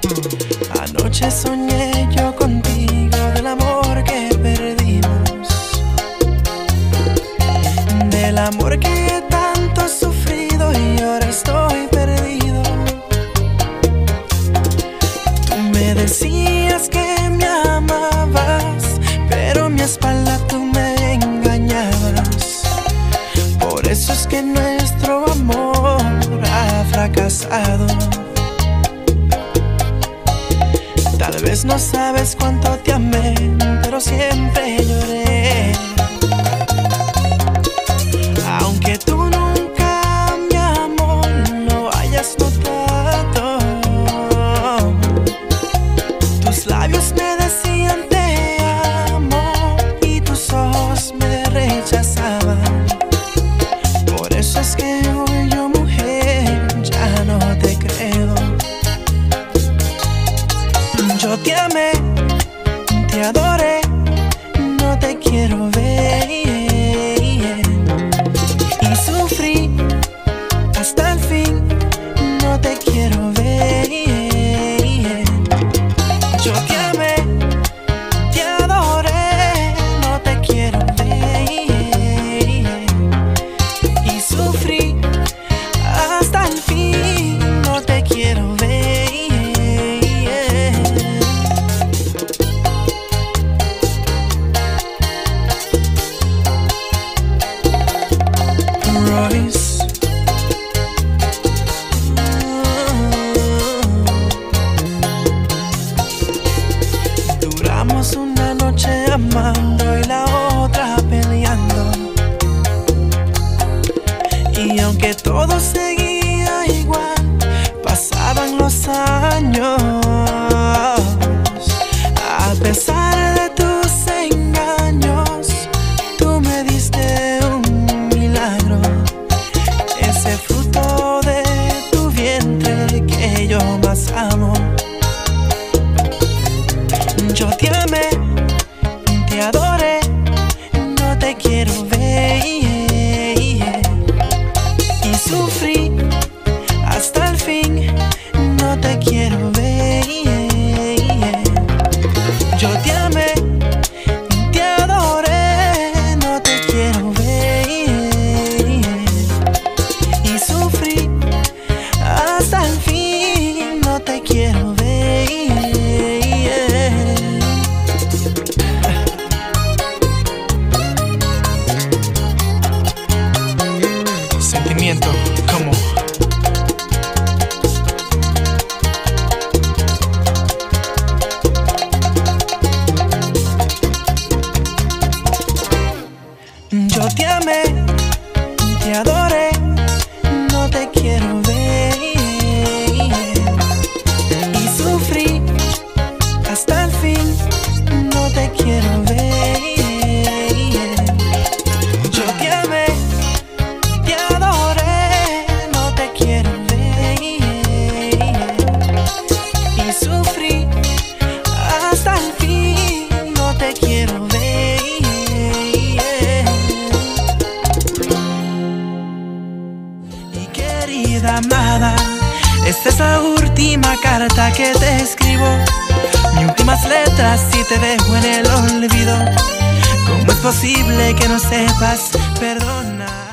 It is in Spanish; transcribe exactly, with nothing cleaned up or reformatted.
Anoche soñé yo contigo del amor que perdimos, del amor que tanto he sufrido y ahora estoy perdido. Tú me decías que me amabas, pero en mi espalda tú me engañabas. Por eso es que nuestro amor ha fracasado. Tal vez no sabes cuánto te amé, pero siempre lloré. Aunque tú nunca, mi amor, lo hayas notado, tus labios me decían te amo y tus ojos me rechazaban. Por eso es que hoy yo, mujer, ya no te creo. Yo te amé, te adoré, no te quiero ver, y sufrí hasta el fin, no te quiero ver. Yo te amé, te adoré, no te quiero ver, y sufrí hasta el fin, no te quiero ver. Royce. Duramos una noche amando y la otra peleando, y aunque todo seguía igual, pasaban los años. A pesar de tus engaños, tú me diste un milagro, ese fruto de tu vientre que yo más amo. Yo te amé, te adoré, no te quiero ver, y sufrí hasta el fin, no te quiero ver. Yo te amé, te adoré, no te quiero ver, y sufrí hasta el fin, no te quiero ver. Sentimiento, como yo te amé, te adoré, no te quiero ver, y sufrí hasta el fin, no te quiero ver. Yo te amé, te adoré, no te quiero ver, y sufrí hasta el fin, no te quiero ver. Querida amada, esta es la última carta que te escribo, mis últimas letras y te dejo en el olvido. ¿Cómo es posible que no sepas perdonar?